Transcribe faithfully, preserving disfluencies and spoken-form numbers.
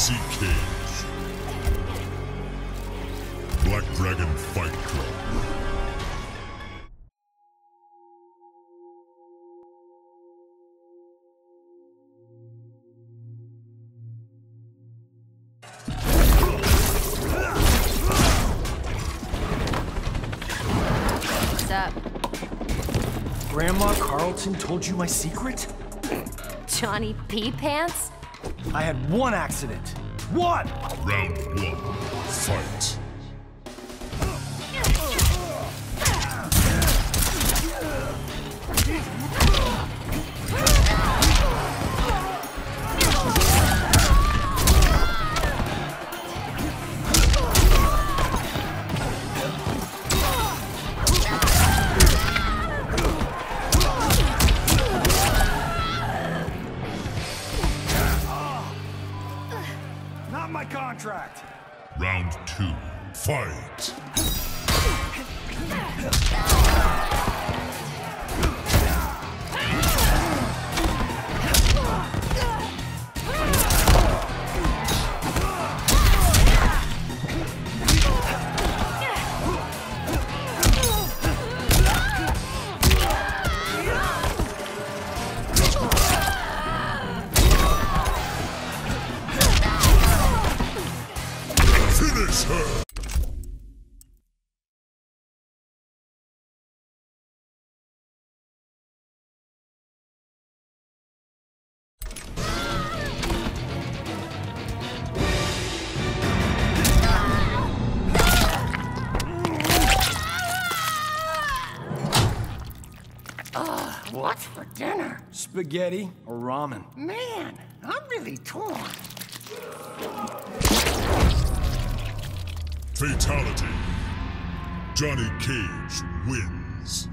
Legacy Cage. Black Dragon Fight Club. What's up? Grandma Carlton told you my secret? Johnny Pee Pants? I had one accident. One! Round one. Fight. Not my contract! Round two. Fight. Finish her! What's for dinner? Spaghetti or ramen? Man, I'm really torn. Fatality. Johnny Cage wins.